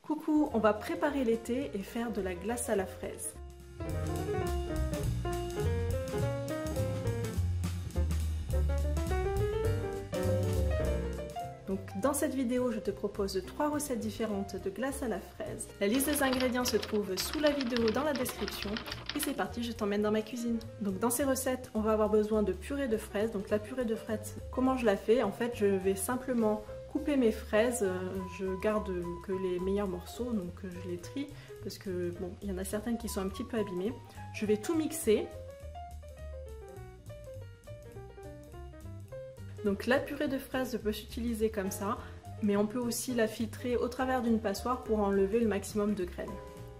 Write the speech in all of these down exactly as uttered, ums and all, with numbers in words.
Coucou, on va préparer l'été et faire de la glace à la fraise. Donc, dans cette vidéo, je te propose trois recettes différentes de glace à la fraise. La liste des ingrédients se trouve sous la vidéo dans la description. Et c'est parti, je t'emmène dans ma cuisine. Donc dans ces recettes, on va avoir besoin de purée de fraises. Donc la purée de fraises, comment je la fais? En fait, je vais simplement couper mes fraises. Je garde que les meilleurs morceaux, donc je les trie. Parce que bon, il y en a certaines qui sont un petit peu abîmées. Je vais tout mixer. Donc la purée de fraises peut s'utiliser comme ça, mais on peut aussi la filtrer au travers d'une passoire pour enlever le maximum de graines.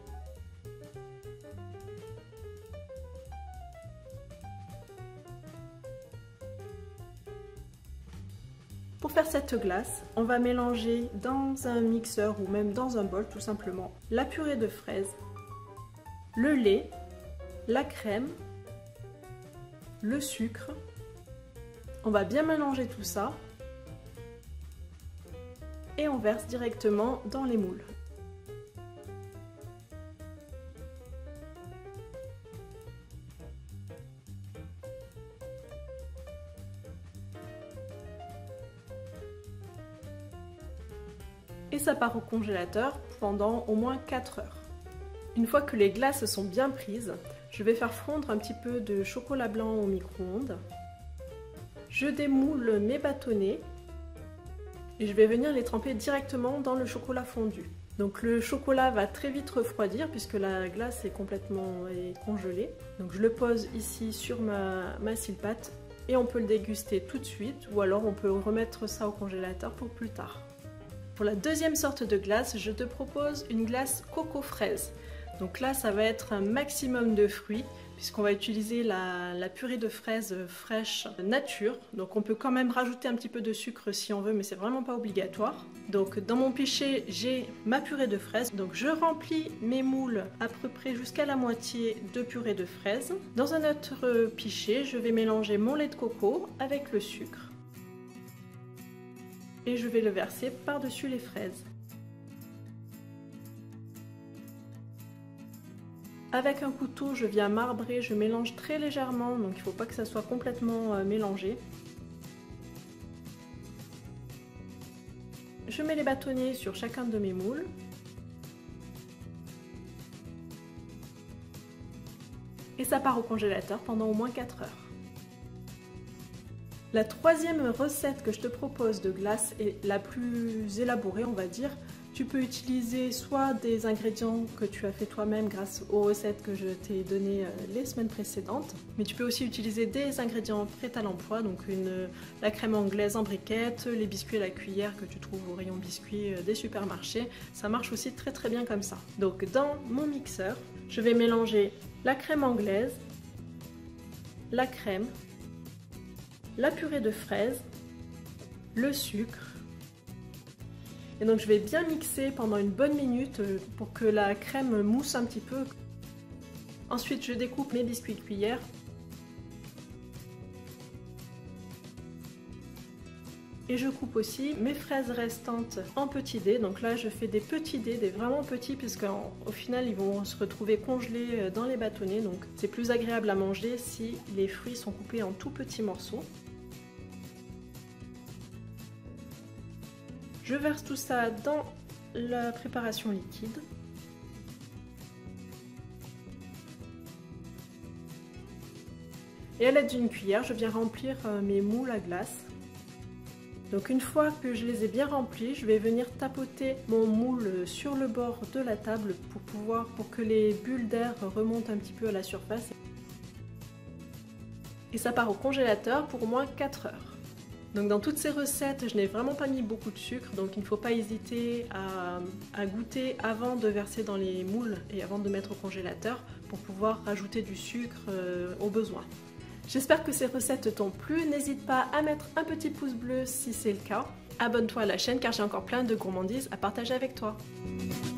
Pour faire cette glace, on va mélanger dans un mixeur ou même dans un bol tout simplement la purée de fraises, le lait, la crème, le sucre. On va bien mélanger tout ça et on verse directement dans les moules. Et ça part au congélateur pendant au moins quatre heures. Une fois que les glaces sont bien prises, je vais faire fondre un petit peu de chocolat blanc au micro-ondes. Je démoule mes bâtonnets et je vais venir les tremper directement dans le chocolat fondu. Donc le chocolat va très vite refroidir puisque la glace est complètement est congelée. Donc je le pose ici sur ma, ma sile-pâte et on peut le déguster tout de suite ou alors on peut remettre ça au congélateur pour plus tard. Pour la deuxième sorte de glace, je te propose une glace coco-fraise. Donc là, ça va être un maximum de fruits puisqu'on va utiliser la, la purée de fraises fraîche nature. Donc on peut quand même rajouter un petit peu de sucre si on veut, mais c'est vraiment pas obligatoire. Donc dans mon pichet, j'ai ma purée de fraises. Donc je remplis mes moules à peu près jusqu'à la moitié de purée de fraises. Dans un autre pichet, je vais mélanger mon lait de coco avec le sucre. Et je vais le verser par-dessus les fraises. Avec un couteau, je viens marbrer, je mélange très légèrement, donc il ne faut pas que ça soit complètement euh, mélangé. Je mets les bâtonnets sur chacun de mes moules. Et ça part au congélateur pendant au moins quatre heures. La troisième recette que je te propose de glace est la plus élaborée, on va dire. Tu peux utiliser soit des ingrédients que tu as fait toi-même grâce aux recettes que je t'ai données les semaines précédentes, mais tu peux aussi utiliser des ingrédients prêts à l'emploi, donc une, la crème anglaise en briquette, les biscuits à la cuillère que tu trouves au rayon biscuits des supermarchés. Ça marche aussi très très bien comme ça. Donc dans mon mixeur, je vais mélanger la crème anglaise, la crème, la purée de fraises, le sucre. Et donc je vais bien mixer pendant une bonne minute pour que la crème mousse un petit peu. Ensuite je découpe mes biscuits cuillères. Et je coupe aussi mes fraises restantes en petits dés. Donc là je fais des petits dés, des vraiment petits, puisqu'au final ils vont se retrouver congelés dans les bâtonnets. Donc c'est plus agréable à manger si les fruits sont coupés en tout petits morceaux. Je verse tout ça dans la préparation liquide. Et à l'aide d'une cuillère, je viens remplir mes moules à glace. Donc une fois que je les ai bien remplis, je vais venir tapoter mon moule sur le bord de la table pour pouvoir, pour que les bulles d'air remontent un petit peu à la surface. Et ça part au congélateur pour au moins quatre heures. Donc dans toutes ces recettes, je n'ai vraiment pas mis beaucoup de sucre, donc il ne faut pas hésiter à, à goûter avant de verser dans les moules et avant de mettre au congélateur pour pouvoir rajouter du sucre euh, au besoin. J'espère que ces recettes t'ont plu, n'hésite pas à mettre un petit pouce bleu si c'est le cas. Abonne-toi à la chaîne car j'ai encore plein de gourmandises à partager avec toi.